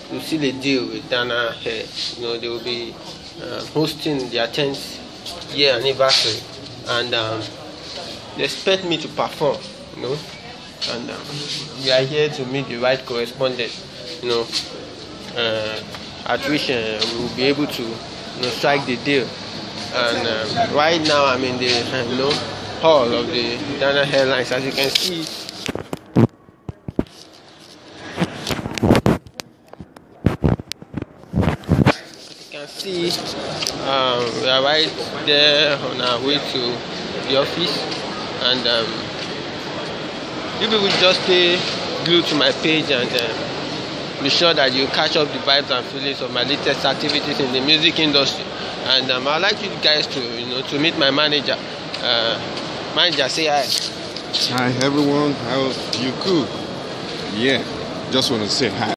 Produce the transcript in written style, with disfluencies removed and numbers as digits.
to seal a deal with Dana here. You know, they will be hosting their 10th year anniversary, and they expect me to perform. You know, and we are here to meet the right correspondent. You know, at which we will be able to strike the deal. And right now I'm in the hall of the Dana Airlines. As you can see, we are right there on our way to the office, and you people just stay glued to my page and be sure that you catch up the vibes and feelings of my latest activities in the music industry. And I'd like you guys to meet my manager. Manager, say hi. Hi everyone, how you cook? Yeah, just want to say hi.